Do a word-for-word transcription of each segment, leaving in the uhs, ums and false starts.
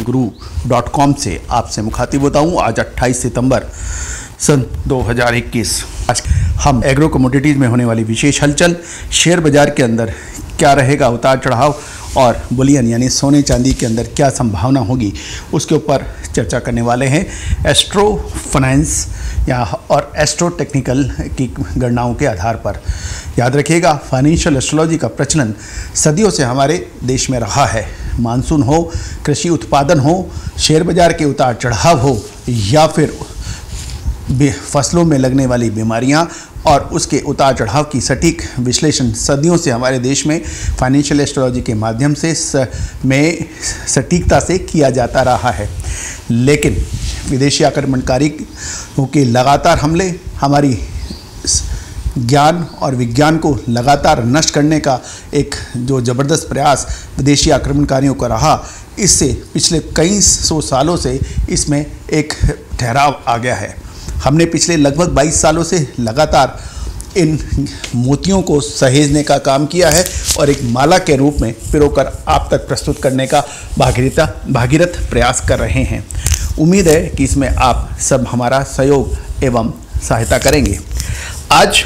गुरु dot com से आपसे मुखातिब होता हूँ। आज अट्ठाईस सितंबर सन दो हज़ार इक्कीस। आज हम एग्रो कमोडिटीज़ में होने वाली विशेष हलचल, शेयर बाज़ार के अंदर क्या रहेगा उतार चढ़ाव और बुलियन यानी सोने चांदी के अंदर क्या संभावना होगी, उसके ऊपर चर्चा करने वाले हैं। एस्ट्रो फाइनेंस या और एस्ट्रो टेक्निकल की गणनाओं के आधार पर। याद रखिएगा, फाइनेंशियल एस्ट्रोलॉजी का प्रचलन सदियों से हमारे देश में रहा है। मानसून हो, कृषि उत्पादन हो, शेयर बाज़ार के उतार चढ़ाव हो या फिर फसलों में लगने वाली बीमारियां और उसके उतार चढ़ाव की सटीक विश्लेषण सदियों से हमारे देश में फाइनेंशियल एस्ट्रोलॉजी के माध्यम से स, में सटीकता से किया जाता रहा है। लेकिन विदेशी आक्रमणकारियों के लगातार हमले हमारी ज्ञान और विज्ञान को लगातार नष्ट करने का एक जो ज़बरदस्त प्रयास विदेशी आक्रमणकारियों का रहा, इससे पिछले कई सौ सालों से इसमें एक ठहराव आ गया है। हमने पिछले लगभग बाईस सालों से लगातार इन मोतियों को सहेजने का काम किया है और एक माला के रूप में पिरोकर आप तक प्रस्तुत करने का भागीरथ भागीरथ प्रयास कर रहे हैं। उम्मीद है कि इसमें आप सब हमारा सहयोग एवं सहायता करेंगे। आज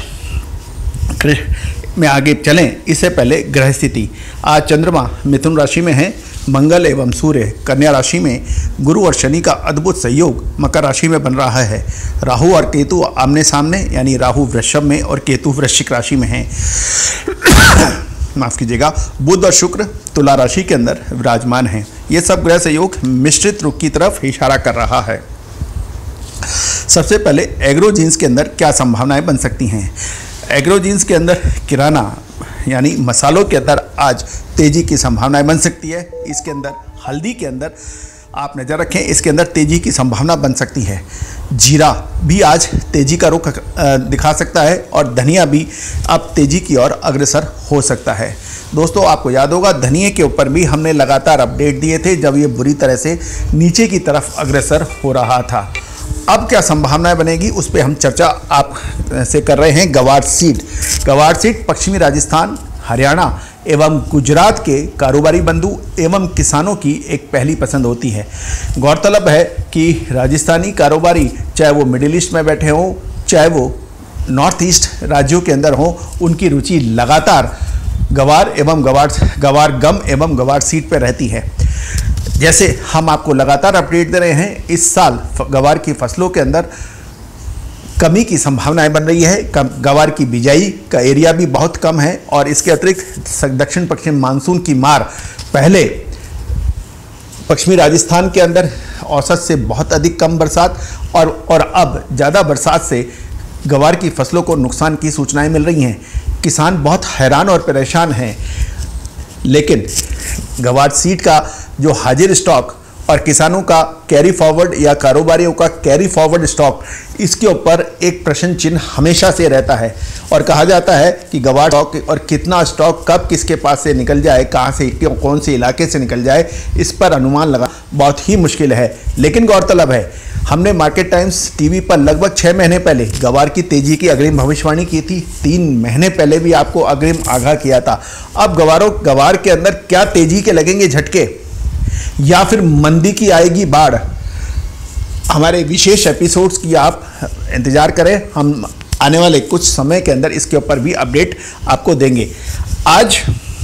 में आगे चलें इससे पहले ग्रह स्थिति। आज चंद्रमा मिथुन राशि में है, मंगल एवं सूर्य कन्या राशि में, गुरु और शनि का अद्भुत संयोग मकर राशि में बन रहा है। राहु और केतु आमने सामने, यानी राहु वृषभ में और केतु वृश्चिक राशि में हैं। माफ़ कीजिएगा, बुध और शुक्र तुला राशि के अंदर विराजमान हैं। ये सब ग्रह संयोग मिश्रित रुख की तरफ इशारा कर रहा है। सबसे पहले एग्रो जीन्स के अंदर क्या संभावनाएं बन सकती हैं। एग्रो जीन्स के अंदर किराना यानी मसालों के अंदर आज तेजी की संभावनाएं बन सकती है। इसके अंदर हल्दी के अंदर आप नज़र रखें, इसके अंदर तेजी की संभावना बन सकती है। जीरा भी आज तेजी का रुख दिखा सकता है और धनिया भी अब तेजी की ओर अग्रसर हो सकता है। दोस्तों, आपको याद होगा धनिया के ऊपर भी हमने लगातार अपडेट दिए थे जब ये बुरी तरह से नीचे की तरफ अग्रसर हो रहा था। अब क्या संभावनाएं बनेगी उस पर हम चर्चा आप से कर रहे हैं। गवार सीड गवार सीड पश्चिमी राजस्थान, हरियाणा एवं गुजरात के कारोबारी बंधु एवं किसानों की एक पहली पसंद होती है। गौरतलब है कि राजस्थानी कारोबारी चाहे वो मिडिल ईस्ट में बैठे हों, चाहे वो नॉर्थ ईस्ट राज्यों के अंदर हों, उनकी रुचि लगातार गवार एवं गवार गवार गम एवं गवार सीड पर रहती है। जैसे हम आपको लगातार अपडेट दे रहे हैं, इस साल गवार की फसलों के अंदर कमी की संभावनाएं बन रही है। गवार की बिजाई का एरिया भी बहुत कम है और इसके अतिरिक्त दक्षिण पश्चिम मानसून की मार पहले पश्चिमी राजस्थान के अंदर औसत से बहुत अधिक कम बरसात और और अब ज़्यादा बरसात से गवार की फसलों को नुकसान की सूचनाएं मिल रही हैं। किसान बहुत हैरान और परेशान हैं। लेकिन गवार सीड का जो हाजिर स्टॉक और किसानों का कैरी फॉरवर्ड या कारोबारियों का कैरी फॉरवर्ड स्टॉक, इसके ऊपर एक प्रश्न चिन्ह हमेशा से रहता है और कहा जाता है कि गवार स्टॉक और कितना स्टॉक कब किसके पास से निकल जाए, कहाँ से कौन से इलाके से निकल जाए, इस पर अनुमान लगा बहुत ही मुश्किल है। लेकिन गौरतलब है, हमने मार्केट टाइम्स टीवी पर लगभग छः महीने पहले गवार की तेजी की अग्रिम भविष्यवाणी की थी। तीन महीने पहले भी आपको अग्रिम आगाह किया था। अब गवारों गवार के अंदर क्या तेजी के लगेंगे झटके या फिर मंदी की आएगी बाढ़, हमारे विशेष एपिसोड्स की आप इंतजार करें। हम आने वाले कुछ समय के अंदर इसके ऊपर भी अपडेट आपको देंगे। आज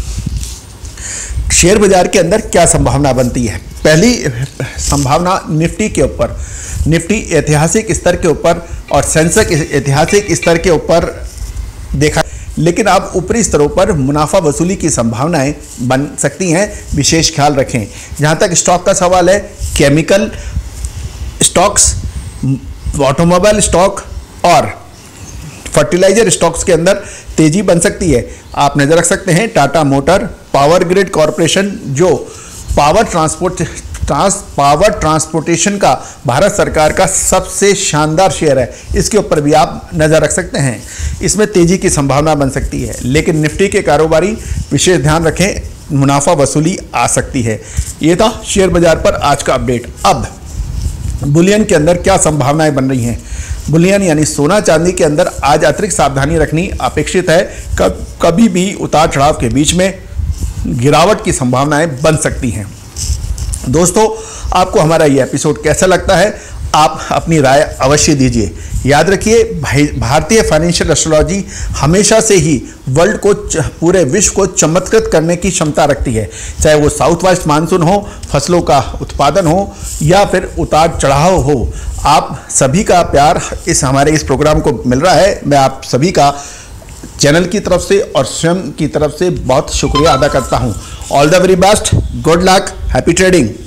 शेयर बाजार के अंदर क्या संभावना बनती है। पहली संभावना निफ्टी के ऊपर, निफ्टी ऐतिहासिक स्तर के ऊपर और सेंसेक्स ऐतिहासिक स्तर के ऊपर देखा, लेकिन आप ऊपरी स्तरों पर मुनाफा वसूली की संभावनाएं बन सकती हैं, विशेष ख्याल रखें। जहां तक स्टॉक का सवाल है, केमिकल स्टॉक्स, ऑटोमोबाइल स्टॉक और फर्टिलाइजर स्टॉक्स के अंदर तेजी बन सकती है। आप नजर रख सकते हैं Tata motor, power grid corporation जो power transport trans power transportation का भारत सरकार का सबसे शानदार शेयर है, इसके ऊपर भी आप नज़र रख सकते हैं। इसमें तेजी की संभावना बन सकती है। लेकिन निफ्टी के कारोबारी विशेष ध्यान रखें, मुनाफा वसूली आ सकती है। ये था शेयर बाजार पर आज का अपडेट। अब बुलियन के अंदर क्या संभावनाएं बन रही हैं। बुलियन यानी सोना चांदी के अंदर आज अतिरिक्त सावधानी रखनी अपेक्षित है। कब कभी भी उतार चढ़ाव के बीच में गिरावट की संभावनाएं बन सकती हैं। दोस्तों, आपको हमारा ये एपिसोड कैसा लगता है, आप अपनी राय अवश्य दीजिए। याद रखिए, भारतीय फाइनेंशियल एस्ट्रोलॉजी हमेशा से ही वर्ल्ड को, पूरे विश्व को चमत्कृत करने की क्षमता रखती है। चाहे वो साउथ वेस्ट मानसून हो, फसलों का उत्पादन हो या फिर उतार चढ़ाव हो, आप सभी का प्यार इस हमारे इस प्रोग्राम को मिल रहा है। मैं आप सभी का चैनल की तरफ से और स्वयं की तरफ से बहुत शुक्रिया अदा करता हूँ। All the very best, good luck, happy trading.